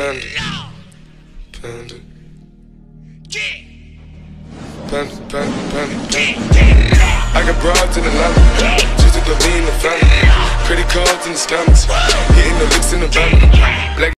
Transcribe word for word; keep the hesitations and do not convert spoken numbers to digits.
Panda. Panda. Panda, panda, panda. I got broads in Atlanta, just to throw me in the family. Credit cards in the scammers, hitting the licks in the van. Black